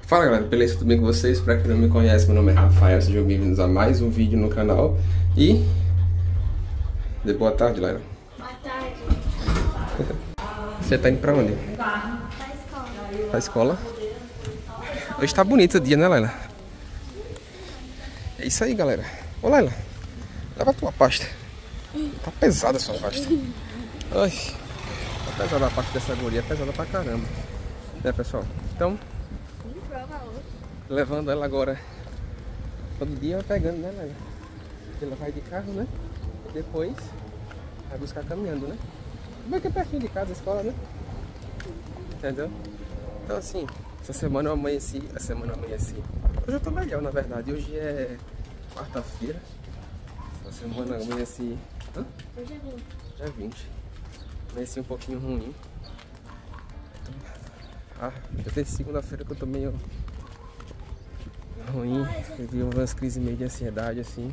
Fala galera, beleza? Tudo bem com vocês? Pra quem não me conhece, meu nome é Rafael, sejam bem-vindos a mais um vídeo no canal. E... boa tarde, Laila. Boa tarde. Você tá indo pra onde? Pra escola. Pra escola? Hoje tá bonito o dia, né, Laila? É isso aí, galera. Ô, Laila, leva a tua pasta. Tá pesada a sua pasta. Ai, tá pesada a pasta dessa guria, é pesada pra caramba. Né, pessoal? Então... levando ela agora. Todo dia vai pegando, né, Laila? Ela vai de carro, né? E depois vai buscar caminhando, né? Como é que é pertinho de casa a escola, né? Entendeu? Então assim, essa semana eu amanheci. Hoje eu tô melhor, na verdade. Hoje é quarta-feira. Essa semana eu amanheci. Hã? Hoje é 20. Já é 20. Amanheci um pouquinho ruim. Já tem segunda-feira que eu tô meio ruim, eu tive umas crises meio de ansiedade assim,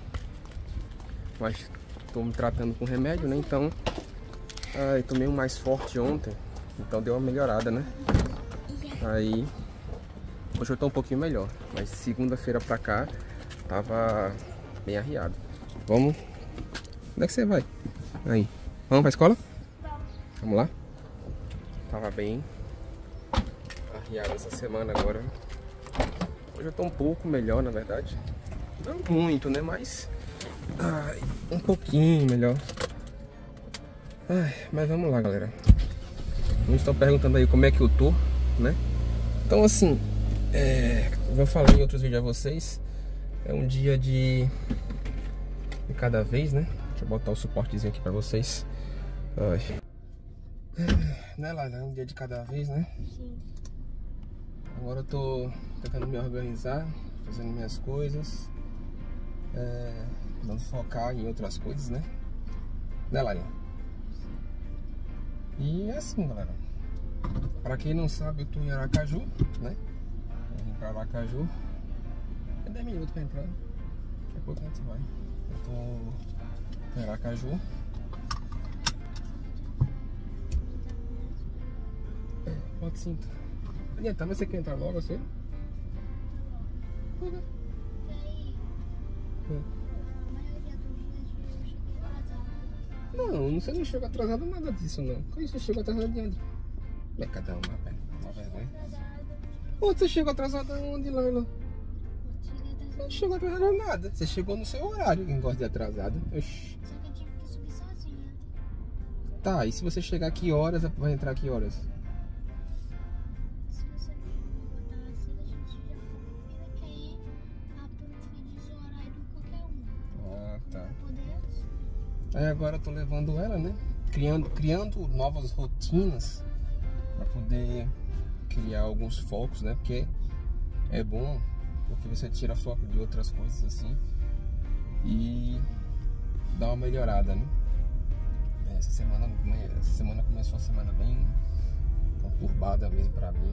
mas tô me tratando com remédio, né? Então, eu tomei um mais forte ontem, então deu uma melhorada, né? Aí, hoje eu tô um pouquinho melhor, mas segunda-feira pra cá tava bem arriado. Vamos? Onde é que você vai? Aí, vamos pra escola? Vamos lá? Tava bem arriado essa semana agora. Hoje eu tô um pouco melhor, na verdade. Não muito, né? Mas um pouquinho melhor. Mas vamos lá, galera. Vocês estão perguntando aí como é que eu tô, né? Então assim, como eu falei em outros vídeos a vocês, é um dia de cada vez, né? Deixa eu botar o suportezinho aqui pra vocês. Né, Laila? É um dia de cada vez, né? Sim. Agora eu tô tentando me organizar, fazendo minhas coisas, tentando focar em outras coisas, né? Né, Laila? E é assim, galera. Pra quem não sabe, eu tô em Aracaju, né? Eu vim pra Aracaju. É 10 minutos pra entrar. Daqui a pouco a gente vai. Eu tô em Aracaju. Pode sim. Tá, mas você quer entrar logo assim? E aí? A maioria dos dias eu cheguei atrasada. Não, você não chegou atrasado nada disso não. Como você chegou atrasado de onde? É cada uma, velho. Uma vergonha. Onde você chegou atrasado aonde, Laila? Você não chegou atrasado nada. Você chegou no seu horário, quem gosta de atrasado. Oxi. Só que eu tive que subir sozinha. Tá, e se você chegar aqui horas, vai entrar aqui horas? Se você botar assim, a gente já vira que aí a prof diz o horário de qualquer um. Ah, tá. Pra poder... Aí agora eu tô levando ela, né? Criando novas rotinas pra poder criar alguns focos, né? Porque é bom, porque você tira foco de outras coisas assim e dá uma melhorada, né? Essa semana começou uma semana bem conturbada mesmo pra mim.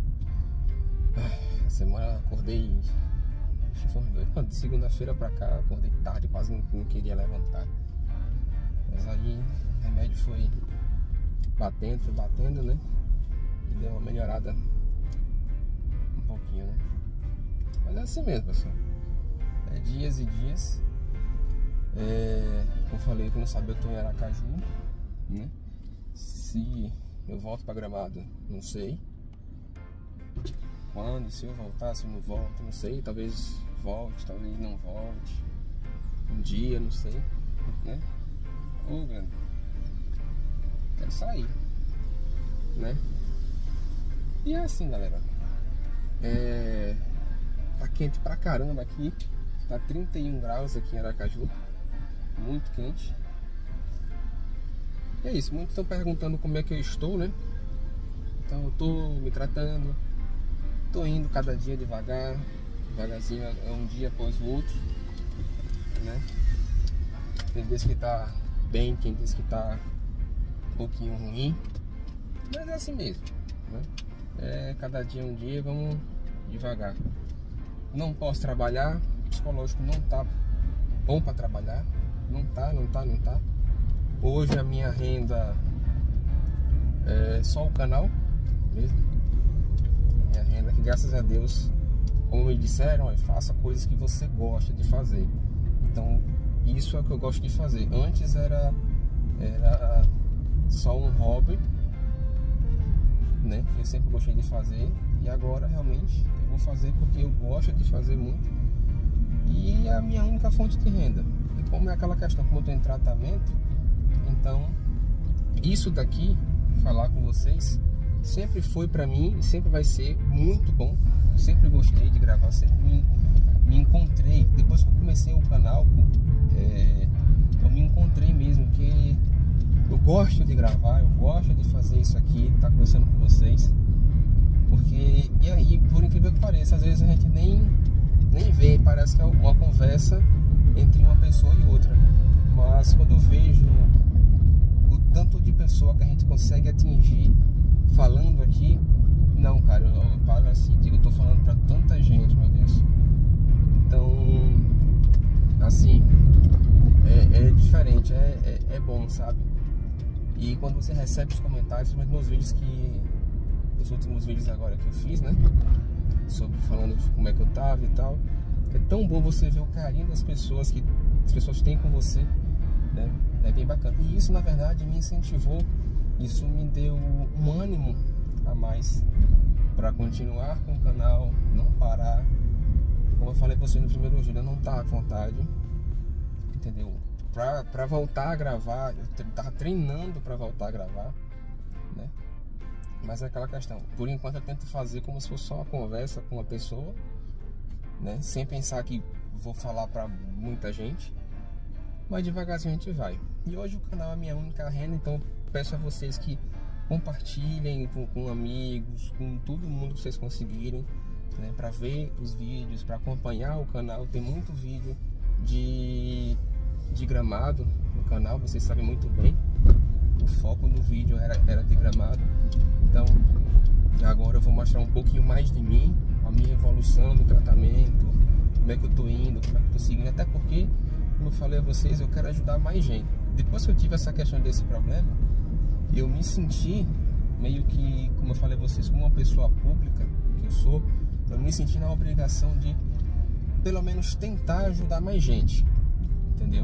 Essa semana acordei, acho que foi de segunda-feira pra cá, acordei tarde, quase não queria levantar. Mas aí o remédio foi batendo, né? E deu uma melhorada um pouquinho, né? Mas é assim mesmo, pessoal. É dias e dias. Como eu falei, quem não sabe, eu tô em Aracaju, né? Se eu volto pra Gramado, não sei. Quando, se eu voltar, se eu não volto, não sei. Talvez volte, talvez não volte. Um dia, não sei, né? Ô, grande, quero sair, né? E é assim, galera. Tá quente pra caramba aqui. Tá 31 graus aqui em Aracaju. Muito quente. E é isso, muitos estão perguntando como é que eu estou, né? Então eu tô me tratando. Tô indo cada dia devagarzinho, é um dia após o outro, né? Tem dias que tá bem, tem dias que tá um pouquinho ruim. Mas é assim mesmo, né? Cada dia é um dia, vamos devagar. Não posso trabalhar, o psicológico não tá bom para trabalhar. Não tá. Hoje a minha renda é só o canal mesmo. minha renda, que graças a Deus, como me disseram, faça coisas que você gosta de fazer. Então, isso é o que eu gosto de fazer. Antes era só um hobby, né? Eu sempre gostei de fazer, e agora realmente eu vou fazer porque eu gosto de fazer muito, e é a minha única fonte de renda. E como é aquela questão, como eu estou em tratamento, então isso daqui, falar com vocês, sempre foi para mim e sempre vai ser muito bom. Eu sempre gostei de gravar, sempre me encontrei. Depois que eu comecei o canal, eu me encontrei mesmo, que eu gosto de gravar, eu gosto de fazer isso aqui, tá conversando com vocês. Porque, e aí, por incrível que pareça, às vezes a gente nem vê, parece que é uma conversa entre uma pessoa e outra. Mas quando eu vejo o tanto de pessoa que a gente consegue atingir falando aqui, não, cara, eu paro assim, digo, eu tô falando pra tanta gente, meu Deus. Então, assim, é diferente, é bom, sabe? E quando você recebe os comentários, principalmente nos vídeos os últimos vídeos agora que eu fiz, né? Sobre falando como é que eu tava e tal. É tão bom você ver o carinho das pessoas que as pessoas têm com você, né? É bem bacana. E isso, na verdade, me incentivou. Isso me deu um ânimo a mais para continuar com o canal, não parar. Como eu falei pra você no primeiro vídeo, eu não tava com vontade, entendeu? Pra voltar a gravar, eu tava treinando pra voltar a gravar, né? Mas é aquela questão, por enquanto eu tento fazer como se fosse só uma conversa com uma pessoa, né? Sem pensar que vou falar pra muita gente, mas devagarzinho a gente vai. E hoje o canal é a minha única renda, então peço a vocês que compartilhem com amigos, com todo mundo que vocês conseguirem, né? Pra ver os vídeos, pra acompanhar o canal. Tem muito vídeo de Gramado no canal, vocês sabem muito bem. O foco do vídeo era de Gramado. Então agora eu vou mostrar um pouquinho mais de mim, a minha evolução do tratamento, como é que eu tô indo, como é que eu tô seguindo. Até porque, como eu falei a vocês, eu quero ajudar mais gente. Depois que eu tive essa questão desse problema, eu me senti meio que, como eu falei a vocês, como uma pessoa pública que eu sou, eu me senti na obrigação de pelo menos tentar ajudar mais gente, entendeu?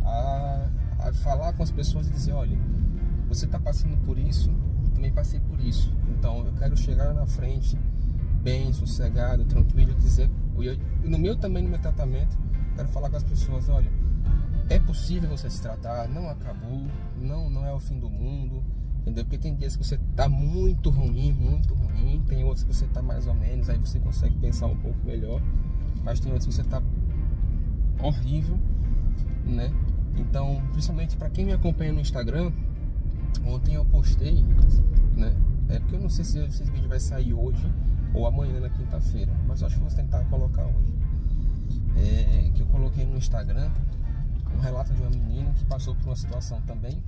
A falar com as pessoas e dizer, olha, você está passando por isso, eu também passei por isso, então eu quero chegar na frente bem, sossegado, tranquilo, dizer, no meu tratamento, quero falar com as pessoas, olha, é possível você se tratar, não acabou, não é o fim do mundo, entendeu? Porque tem dias que você tá muito ruim, tem outros que você tá mais ou menos, aí você consegue pensar um pouco melhor, mas tem outros que você tá horrível, né? Então, principalmente para quem me acompanha no Instagram, ontem eu postei, né? É porque eu não sei se esse vídeo vai sair hoje ou amanhã na quinta-feira, mas acho que vou tentar colocar hoje. Que eu coloquei no Instagram um relato de uma menina que passou por uma situação também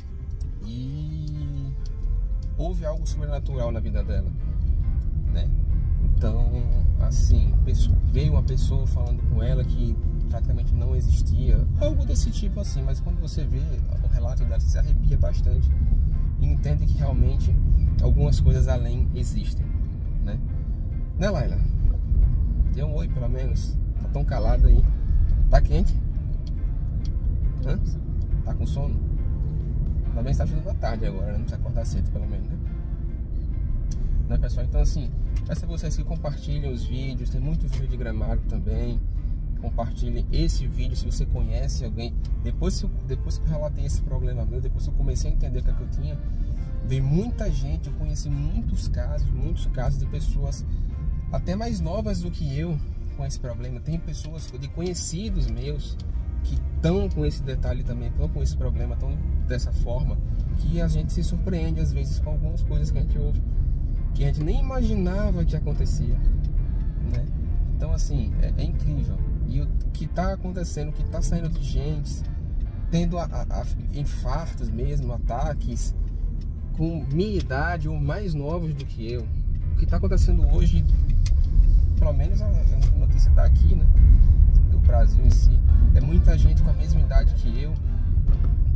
e houve algo sobrenatural na vida dela, né? Então, assim, veio uma pessoa falando com ela que praticamente não existia, algo desse tipo assim, mas quando você vê o relato dela, você se arrepia bastante e entende que realmente algumas coisas além existem, né? Né, Laila? Dê um oi, pelo menos. Tá tão calada aí. Tá quente? Hã? Tá com sono? Também está chegando da tarde agora, né? Não precisa acordar cedo, pelo menos, né, pessoal? Então, assim, peço a vocês que compartilhem os vídeos. Tem muito vídeo de Gramado também. Compartilhem esse vídeo se você conhece alguém. Depois que eu relatei esse problema meu, depois que eu comecei a entender o que eu tinha, veio muita gente, eu conheci muitos casos de pessoas até mais novas do que eu com esse problema. Tem pessoas de conhecidos meus que estão com esse detalhe também, estão com esse problema, estão dessa forma, que a gente se surpreende às vezes com algumas coisas que a gente ouve, que a gente nem imaginava que acontecia, né? Então, assim, é incrível. E o que está acontecendo, o que está saindo de gente, tendo infartos mesmo, ataques, com minha idade ou mais novos do que eu. O que está acontecendo hoje, pelo menos a notícia está aqui, né, do Brasil em si, é muita gente com a mesma idade que eu,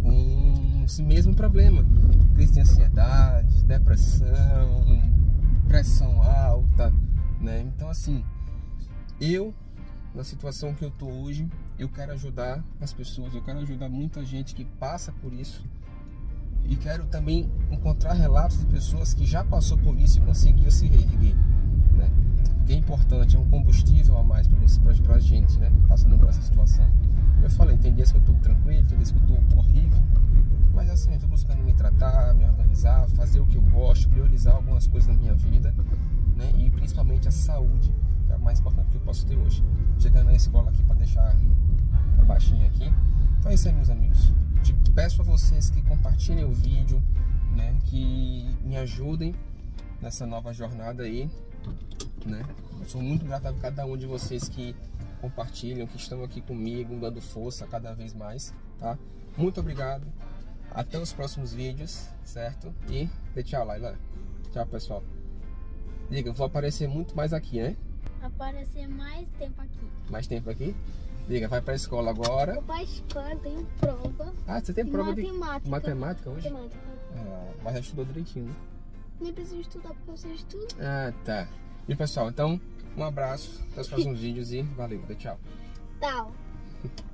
com esse mesmo problema, crise de ansiedade, depressão, pressão alta, né? Então assim, eu, na situação que eu tô hoje, eu quero ajudar as pessoas, eu quero ajudar muita gente que passa por isso. E quero também encontrar relatos de pessoas que já passou por isso e conseguiu se reerguer, né? Porque é importante, é um combustível a mais pra gente, né? Passando por essa situação. Como eu falei, tem dias que eu tô tranquilo, tem dias que eu tô horrível. Mas assim, eu tô buscando me tratar, me organizar, fazer o que eu gosto, priorizar algumas coisas na minha vida, né? E principalmente a saúde, que é a mais importante que eu posso ter hoje. Chegando na escola aqui para deixar a baixinha aqui. Então é isso aí, meus amigos. Peço a vocês que compartilhem o vídeo, né? Que me ajudem nessa nova jornada aí, né? Eu sou muito grato a cada um de vocês que compartilham, que estão aqui comigo, dando força cada vez mais, tá? Muito obrigado. Até os próximos vídeos, certo? E dê tchau, Laila. Tchau, pessoal. Liga, eu vou aparecer muito mais aqui, né? Aparecer mais tempo aqui. Mais tempo aqui? Liga, vai pra escola agora. Eu vou pra escola, tenho prova. Ah, você tem prova de matemática hoje? Matemática. Ah, mas já estudou direitinho, né? Nem preciso estudar porque você estuda. Ah, tá. E pessoal, então, um abraço. Até os próximos vídeos e valeu. Tchau. Tchau.